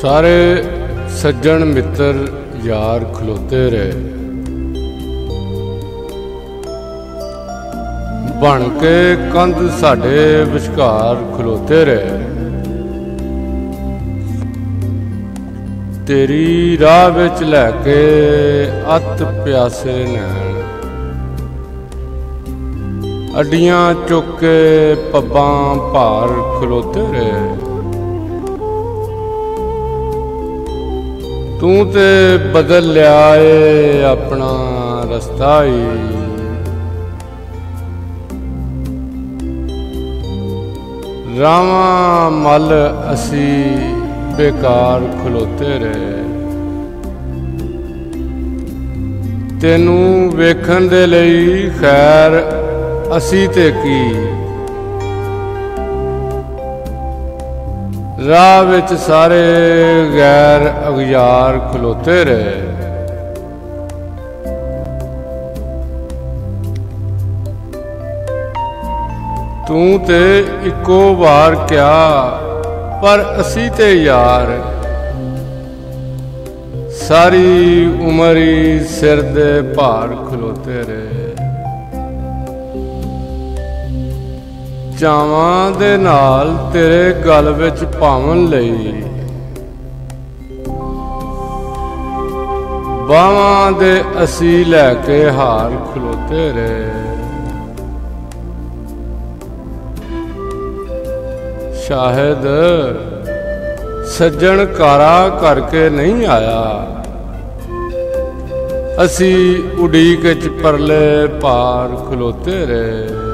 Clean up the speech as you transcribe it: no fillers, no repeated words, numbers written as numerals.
सारे सज्जन मित्र यार खलोते रहे, बन के कंध साडे विचकार खलोते रहे। तेरी राह विच लैके अत प्यासे नैन, अड्डियां चुक के पब्बां भार खलोते रहे। तू ते बदल लिया है अपना रस्ता ही, रावां मल असी बेकार खलोते रहे। तेनू वेखण दे लई खैर असी ते की, राह विच सारे गैर अगयार खलोते रहे। तू ते इको बार क्या पर असी ते यार, सारी उमर ही सिर दे भार खलोते रहे। चावां दे नाल तेरे गल विच पावन लई, बावां दे असी लैके हार खलोते रहे। शायद सज्जन कारा करके नहीं आया, असी उड़ीक च परले पार खलोते रहे।